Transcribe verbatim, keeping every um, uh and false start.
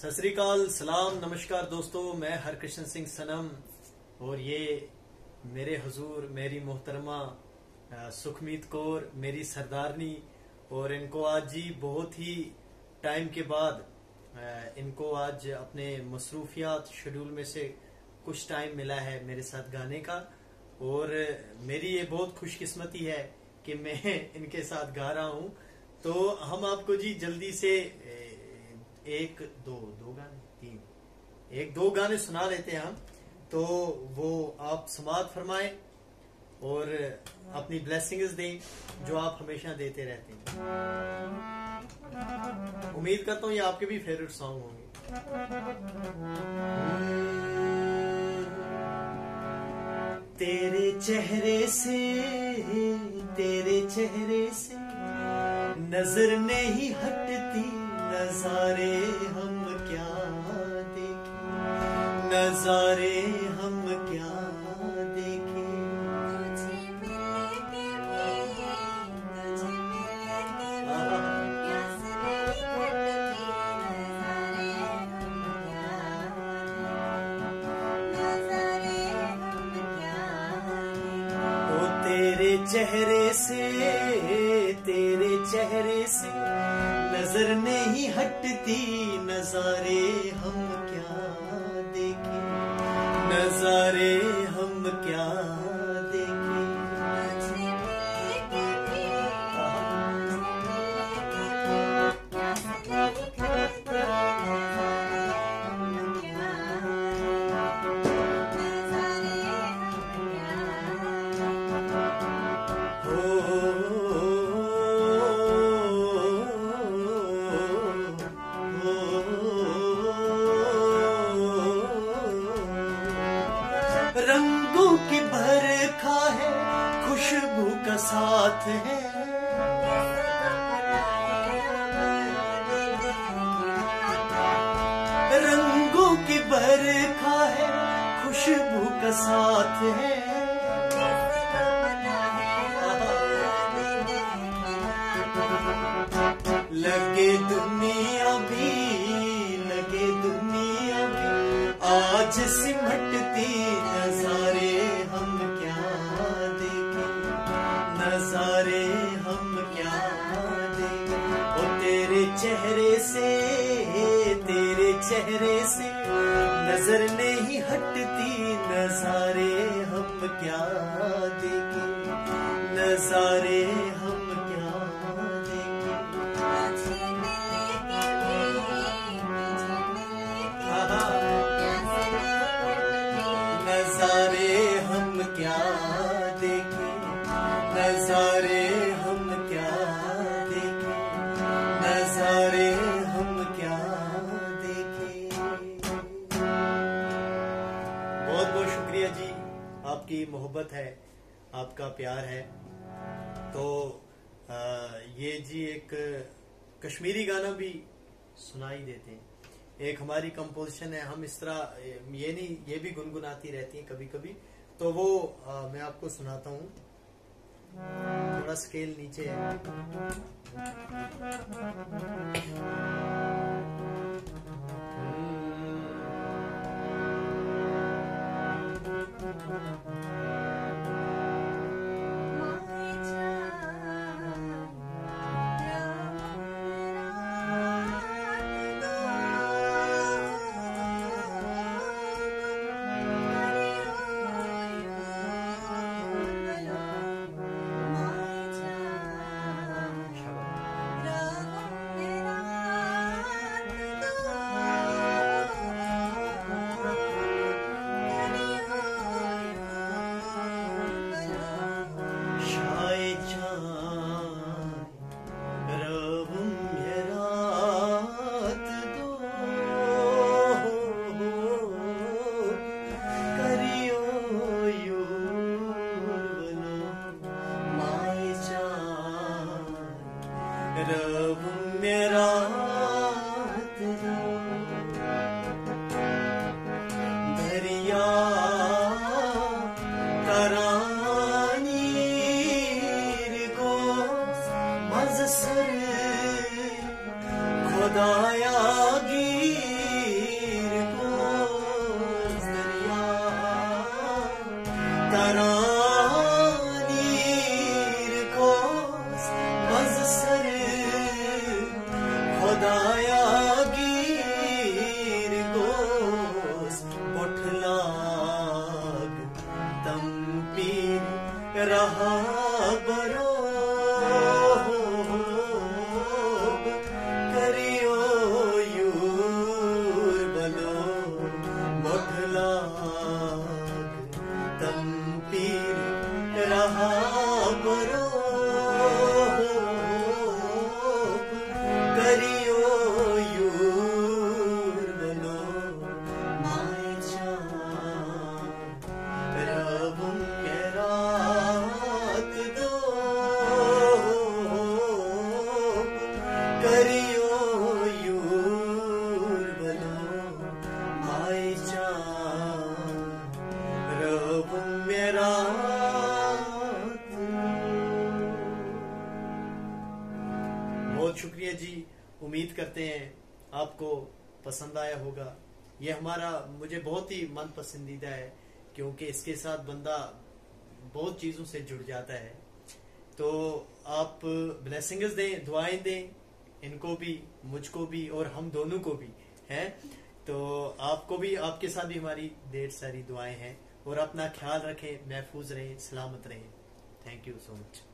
सत श्री अकाल, सलाम, नमस्कार दोस्तों। मैं हरकृष्ण सिंह सनम और ये मेरे हुजूर मेरी मोहतरमा सुखमीत कौर, मेरी सरदारनी। और इनको आज जी बहुत ही टाइम के बाद इनको आज अपने मसरूफियात शेड्यूल में से कुछ टाइम मिला है मेरे साथ गाने का। और मेरी ये बहुत खुशकिस्मती है कि मैं इनके साथ गा रहा हूँ। तो हम आपको जी जल्दी से एक दो दो गाने तीन एक दो गाने सुना देते हैं हम, तो वो आप समाअत फरमाएं और अपनी ब्लेसिंग्स दें जो आप हमेशा देते रहते हैं। उम्मीद करता हूँ ये आपके भी फेवरेट सॉन्ग होंगे। तेरे चेहरे से तेरे चेहरे से नजर नहीं हटती, नजारे हम क्या देखें, नजारे हम क्या देखें। तुझे मिलके भी, तुझे मिलके भी प्यास नहीं हटती, नजारे हम क्या देखें, नजारे हम क्या देखें। ओ तेरे चेहरे से तेरे चेहरे से नजर नहीं हटती, नजारे हम क्या देखें, नजारे हम क्या देखें। तुझे मिलके भी, तुझे मिलके भी प्यास नहीं हटती, नजारे हम क्या देखें, नजारे हम क्या देखें। रंगों की बरखा है, खुशबू का साथ है, रंगों की बरखा है, खुशबू का साथ है। लगे दुनिया भी लगे दुनिया भी आज सिमटती, नजारे हम क्या देखें, नजारे हम क्या देखें। ओ तेरे चेहरे से तेरे चेहरे से नजर नहीं हटती, नजारे हम क्या देखें, नजारे हम क्या देखें। तुझे मिलके भी, तुझे मिलके प्यास नहीं हटती, नजारे हम क्या देखें, नजारे हम क्या देखें, नजारे हम क्या देखें। बहुत बहुत शुक्रिया जी, आपकी मोहब्बत है, आपका प्यार है। तो आ, ये जी एक कश्मीरी गाना भी सुनाई देते हैं। एक हमारी कंपोजिशन है, हम इस तरह ये नहीं, ये भी गुनगुनाती रहती हैं कभी कभी, तो वो आ, मैं आपको सुनाता हूँ। थोड़ा स्केल नीचे है। बहुत शुक्रिया जी। उम्मीद करते हैं आपको पसंद आया होगा। ये हमारा मुझे बहुत ही मन पसंदीदा है, क्योंकि इसके साथ बंदा बहुत चीज़ों से जुड़ जाता है। तो आप ब्लेसिंग्स दें, दुआएं दें, इनको भी, मुझको भी, और हम दोनों को भी हैं। तो आपको भी, आपके साथ भी हमारी ढेर सारी दुआएं हैं। और अपना ख्याल रखें, महफूज रहें, सलामत रहें। Thank you so much.